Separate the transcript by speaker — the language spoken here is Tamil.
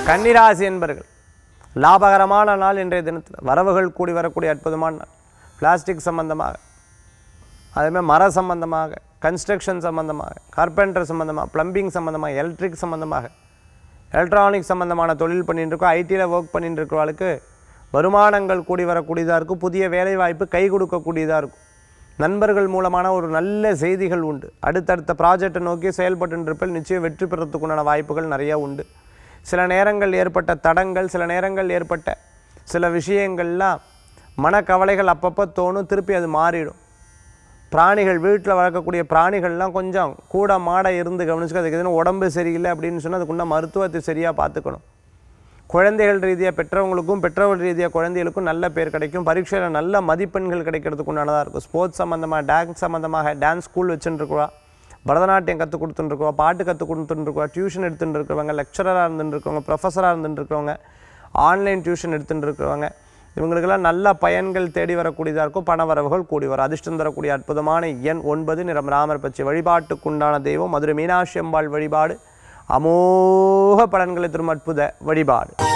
Speaker 1: கன்னிராசி என்பர்கள் லாபகரமான நாள் இன்றைய தினத்தில். வரவுகள் கூடி வரக்கூடிய அற்புதமான நாள். பிளாஸ்டிக் சம்பந்தமாக, அதேமாதிரி மர சம்பந்தமாக, கன்ஸ்ட்ரக்ஷன் சம்பந்தமாக, கார்பெண்டர் சம்பந்தமாக, ப்ளம்பிங் சம்பந்தமாக, எலக்ட்ரிக் சம்பந்தமாக, எலக்ட்ரானிக் சம்பந்தமான தொழில் பண்ணிட்டு இருக்கோம், ஐடியில் ஒர்க் பண்ணிட்டு இருக்கிறவங்களுக்கு வருமானங்கள் கூடி வரக்கூடியதாக இருக்கும். புதிய வேலைவாய்ப்பு கை கொடுக்கக்கூடியதாக இருக்கும். நண்பர்கள் மூலமான ஒரு நல்ல செய்திகள் உண்டு. அடுத்தடுத்த ப்ராஜெக்டை நோக்கி செயல்பட்டு இருப்பில் நிச்சயம் வெற்றி பெறத்துக்குண்டான வாய்ப்புகள் நிறையா உண்டு. சில நேரங்கள் ஏற்பட்ட தடங்கள், சில நேரங்கள் ஏற்பட்ட சில விஷயங்கள்லாம் மனக்கவலைகள் அப்பப்போ தோணும், திருப்பி அது மாறிடும். பிராணிகள், வீட்டில் வளர்க்கக்கூடிய பிராணிகள்லாம் கொஞ்சம் கூட மாட இருந்து கவனிச்சுக்க. அதுக்கு எதுவும் உடம்பு சரியில்லை அப்படின்னு சொன்னால் அதுக்குள்ள மருத்துவத்தை சரியாக பார்த்துக்கணும். குழந்தைகள் ரீதியாக பெற்றவங்களுக்கும் பெற்றோர்கள் ரீதியாக குழந்தைகளுக்கும் நல்ல பேர் கிடைக்கும். பரீட்சையில் நல்ல மதிப்பெண்கள் கிடைக்கிறதுக்கு உண்டானதாக இருக்கும். ஸ்போர்ட்ஸ் சம்மந்தமாக, டான்ஸ் சம்மந்தமாக, டான்ஸ் ஸ்கூல் வச்சுருக்குவா, பரதநாட்டியம் கற்றுக் கொடுத்துட்டுருக்குவா, பாட்டு கற்றுக் கொடுத்துட்டுருக்குவா, டியூஷன் எடுத்துகிட்டு இருக்கிறவங்க, லெக்சராக இருந்துருக்கவங்க, ப்ரொஃபஸராக இருந்துட்டு இருக்கிறவங்க, ஆன்லைன் டியூஷன் எடுத்துகிட்டு இருக்கிறவங்க, இவங்களுக்கெல்லாம் நல்ல பயன்கள் தேடி வரக்கூடியதாக இருக்கும். பண வரவுகள் கூடி வரும். அதிர்ஷ்டம் தரக்கூடிய அற்புதமான எண் 9. நிறம் ராமர் பச்சை. வழிபாட்டுக்குண்டான தெய்வம் மதுரை மீனாட்சி அம்பாள் வழிபாடு அமோக பலன்களை தரும் அற்புத வழிபாடு.